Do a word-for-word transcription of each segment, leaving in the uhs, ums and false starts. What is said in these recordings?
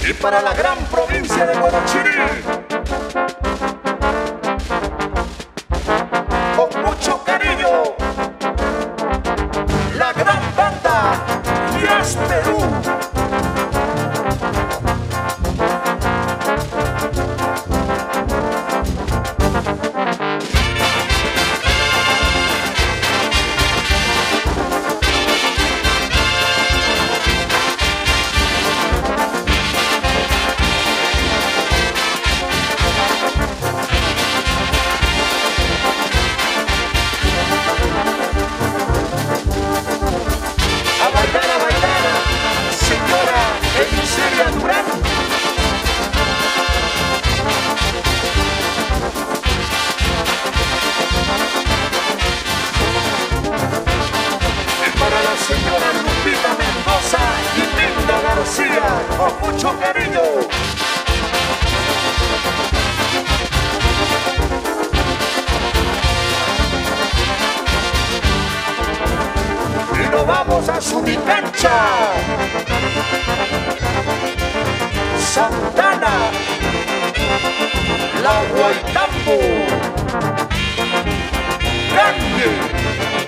y para la gran provincia de Guarochirí, con mucho cariño, la gran banda Yes Perú. Señora Lupita Mendoza y Linda García, con mucho cariño. Y nos vamos a Sunicancha, Santana, La Guaitambo, Grande,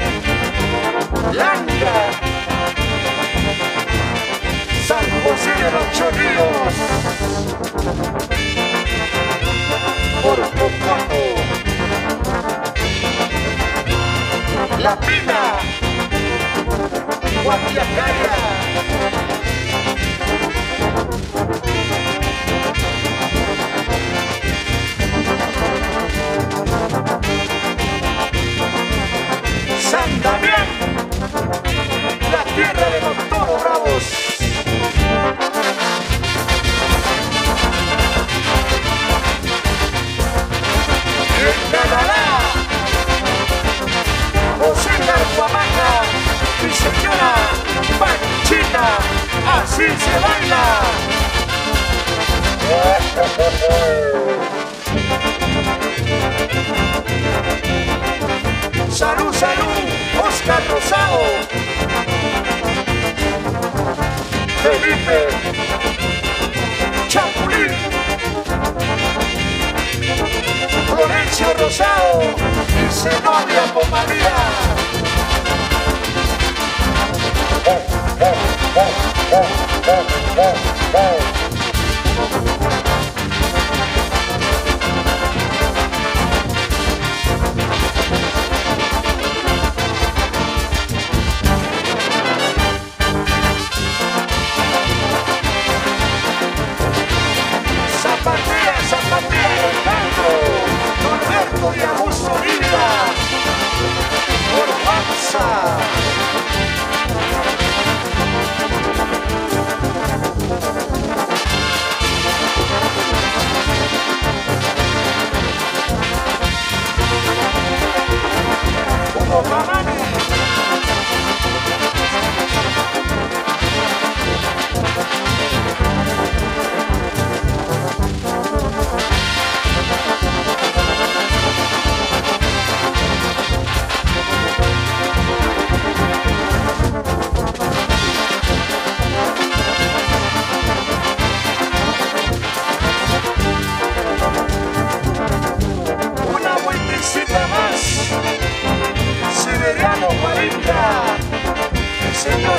Langa, San José de los Chorrillos, Portocoto, La Pina, Guatiacaya, San Damián, la tierra de los toros bravos. Y en Canadá, José Carguamaja y señora Panchita, así se baila. Salud, salud, Oscar Rosado, Felipe, Chapulín, Florencio Rosado y Zenobia con María. Oh, oh, oh, oh, oh, oh, oh. Zapatilla, zapatilla del Pedro, Norberto y Augusto Villa, Orbanza. Hugo Pamani. Una vueltecita más, Severiano cuarenta, el señor